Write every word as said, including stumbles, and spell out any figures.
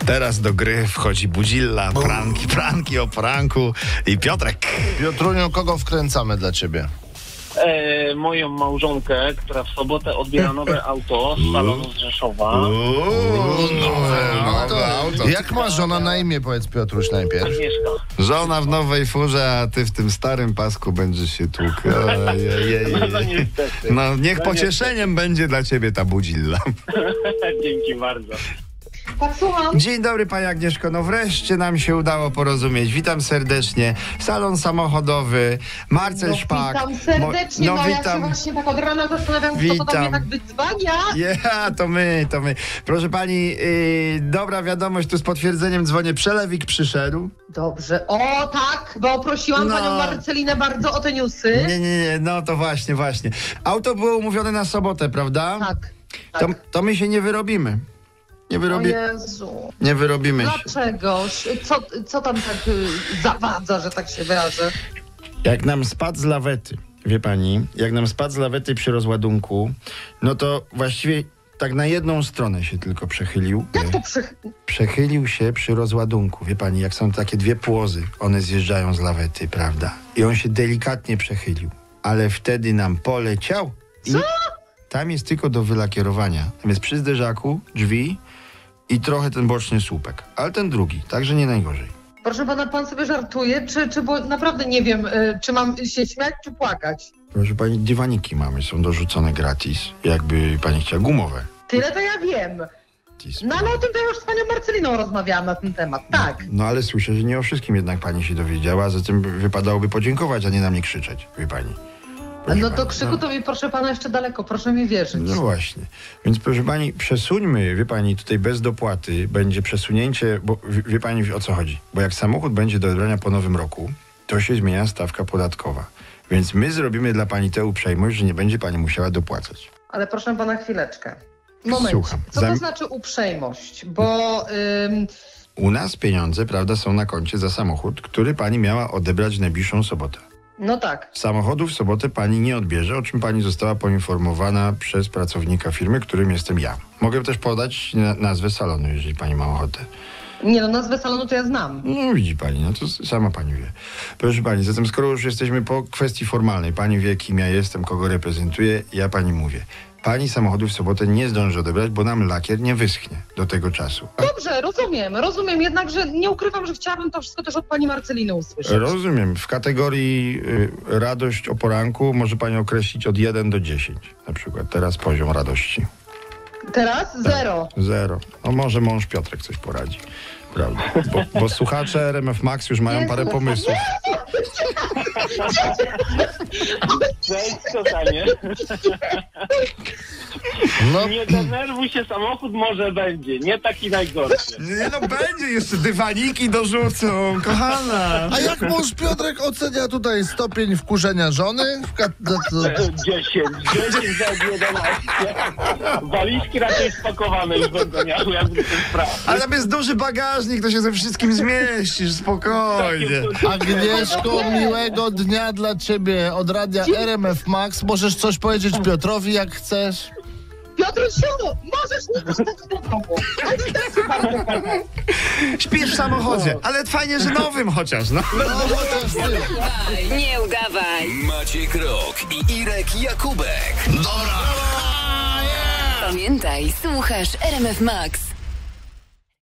Teraz do gry wchodzi Budzilla, pranki, pranki o pranku i Piotrek. Piotruniu, kogo wkręcamy dla ciebie? E, moją małżonkę, która w sobotę odbiera nowe auto z salonu z Rzeszowa. Uuu, nowe auto. auto. Jak ma żona na imię, powiedz Piotruś najpierw. Agnieszka. Żona w nowej furze, a ty w tym starym pasku będziesz się tłukł. No, no niestety. No niech No pocieszeniem będzie dla ciebie ta Budzilla. Dzięki bardzo. Tak, słucham. Dzień dobry, pani Agnieszko. No wreszcie nam się udało porozumieć. Witam serdecznie. Salon samochodowy, Marcel No, Szpak. witam serdecznie, Mo- no, no ja witam. się właśnie tak od rana zastanawiam, kto to do Witam. mnie tak wydzwania. Ja, to my, to my. Proszę pani, yy, dobra wiadomość, tu z potwierdzeniem dzwonię. Przelewik przyszedł. Dobrze, o tak, bo prosiłam No. panią Marcelinę bardzo o te newsy. Nie, nie, nie, no to właśnie, właśnie. Auto było umówione na sobotę, prawda? Tak, tak. To, to my się nie wyrobimy. Nie O wyrobi... Jezu. Nie wyrobimy się. Dlaczegoż? Co, co tam tak y, zawadza, że tak się wyrażę? Jak nam spadł z lawety, wie pani, jak nam spadł z lawety przy rozładunku, no to właściwie tak na jedną stronę się tylko przechylił. Jak to przy... Przechylił się przy rozładunku, wie pani, jak są takie dwie płozy, one zjeżdżają z lawety, prawda? I on się delikatnie przechylił, ale wtedy nam poleciał. I Co? tam jest tylko do wylakierowania. Tam jest przy zderzaku, drzwi i trochę ten boczny słupek, ale ten drugi, także nie najgorzej. Proszę pana, pan sobie żartuje, czy, czy bo naprawdę nie wiem, y, czy mam się śmiać, czy płakać? Proszę pani, dywaniki mamy, są dorzucone gratis, jakby pani chciała gumowe. Tyle to ja wiem. No ale o tym to ja już z panią Marceliną rozmawiałam na ten temat, tak. No ale słyszę, że nie o wszystkim jednak pani się dowiedziała, zatem wypadałoby podziękować, a nie na mnie krzyczeć, wie pani. Proszę No to pani, krzyku no. to mi, proszę pana, jeszcze daleko, proszę mi wierzyć. No właśnie. Więc proszę pani, przesuńmy, wie pani, tutaj bez dopłaty będzie przesunięcie, bo wie, wie pani o co chodzi. Bo jak samochód będzie do odebrania po nowym roku, to się zmienia stawka podatkowa. Więc my zrobimy dla pani tę uprzejmość, że nie będzie pani musiała dopłacać. Ale proszę pana chwileczkę. Moment. Słucham. Co Zam- to znaczy uprzejmość? Bo ym, U nas pieniądze, prawda, są na koncie za samochód, który pani miała odebrać w najbliższą sobotę. no tak. Samochodu w sobotę pani nie odbierze, o czym pani została poinformowana przez pracownika firmy, którym jestem ja. Mogę też podać na- nazwę salonu, jeżeli pani ma ochotę. Nie no, nazwę salonu to ja znam. No widzi pani, no to s- sama pani wie. Proszę pani, zatem skoro już jesteśmy po kwestii formalnej, pani wie, kim ja jestem, kogo reprezentuję, ja pani mówię. Pani samochodu w sobotę nie zdąży odebrać, bo nam lakier nie wyschnie do tego czasu. A Dobrze, rozumiem, rozumiem, jednakże nie ukrywam, że chciałabym to wszystko też od pani Marceliny usłyszeć. rozumiem, w kategorii y, radość o poranku może pani określić od jeden do dziesięciu. Na przykład teraz poziom radości. Teraz zero. Zero. No może mąż Piotrek coś poradzi. Prawda. Bo, bo słuchacze R M F Max już mają Jezu. parę pomysłów. Cześć, kochanie. No, Nie denerwuj się, samochód może będzie. Nie taki najgorszy. Nie no, będzie jeszcze dywaniki dorzucą, kochana. a jak mąż Piotrek ocenia tutaj stopień wkurzenia żony? W kat- za to- dziesięć. dziesięć za jedenaście. Walizki raczej spakowane już będą miały, jakby ten spraw. Ale tam jest duży bagażnik, to się ze wszystkim zmieścisz, spokojnie. Agnieszko, miłego dnia dla ciebie od radia R M F Max. Możesz coś powiedzieć Piotrowi, jak chcesz? Piotrusiu, możesz nie dostać do domu. Ale to jest bardzo fajne. Śpisz w samochodzie, ale fajnie, że nowym chociaż, no. No, chociaż ty. Nie udawaj. Maciek Rok i Irek Jakubek. Pamiętaj, słuchasz R M F Max.